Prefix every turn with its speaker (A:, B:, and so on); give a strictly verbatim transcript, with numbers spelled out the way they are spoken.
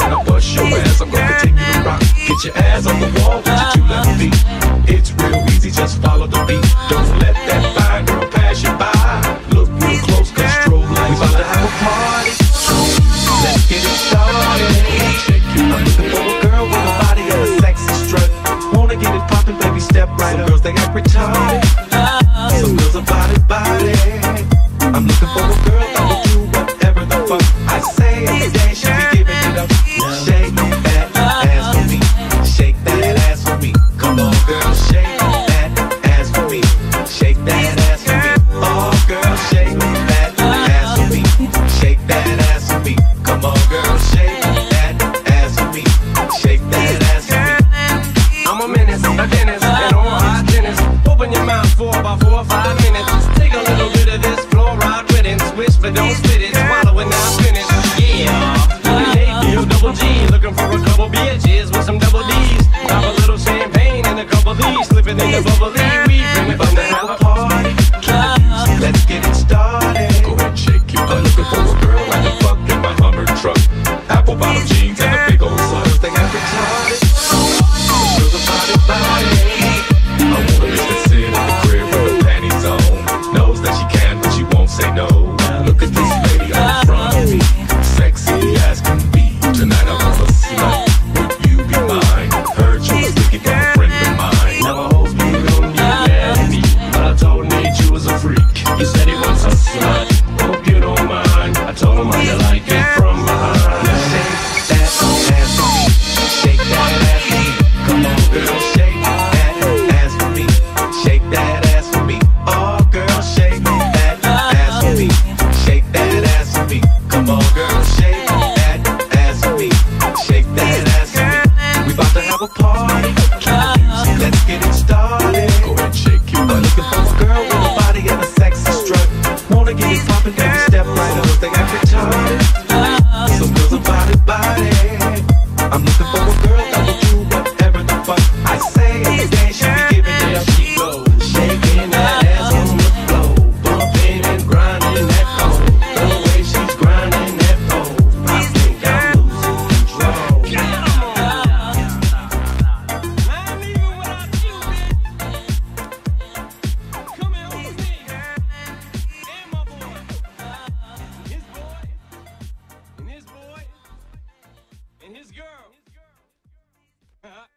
A: when I bust your ass, I'm gonna continue to rock. Get your ass on the wall with your two left feet. It's real easy, just follow the beat. Don't let that fine girl pass you by. Look real close, cause strobe lights. We about to have a party. Let's get it started. I'm looking for a girl with a body and a sexy strut. Wanna get it poppin', baby, step right up. Some girls, they act retarded. Some girls are body, body. I'm looking for a girl that will do whatever the fuck I say. Every day she be giving it up. Shake that ass for me. Shake that ass for me. Come on, girl, shake that ass for me. Shake that ass for me. Oh, girl, shake that ass for me. Shake that ass for me. Come on, girl, shake that ass for me. Shake that ass for me. I'm a menace, a dentist, and all hot tennis. Open your mouth for about four or five minutes. Take a little bit of this fluoride with it. Swish, but don't spit it. Swallow it, now finish. Yeah. Hey, you double G, looking for a couple bitches with some double D's. Pop a little champagne and a couple D's, slipping in the bubbly. We bring it from the have a party. Let's get it started. Go ahead and shake it. I'm looking for a girl like the fuck in my Hummer truck. Apple bottom jeans and a big old slut. They got retarded. Girls are body, body. I want a bitch that sit in the crib with her panties on. Knows that she can, but she won't say no. Look at this lady on the front of me, sexy as can be. Tonight I want a slut. Would you be mine? Heard you was looking for a friend of mine. Now I hope you don't get mad at me, but I told Nate you was a freak. You said he wants a slut. Hope you don't mind. I told him how you like it from behind. Shake that ass for me. Shake that ass for me. Come on, girl, shake that ass for me. Shake that ass for me. Oh, girl, shake that ass for me. Shake that ass for me. Come on, girl, shake that ass for me. Shake that ass for me. We about to have a party. Let's get it started. Go ahead and shake it. I'm looking for a girl with a body and a sexy strut. Wanna get it poppin', baby, step right up. They act retarded. Some girls are body, body. I'm looking for a girl that will do whatever the fuck I say. Every day she be giving it up. She goes shaking that ass on the floor, bumping and grinding that pole. The way she's grinding that pole, I think I'm losing control. I'm leaving without you, bitch. Come here with me, and my boy, his boy, and his boy, and his girl.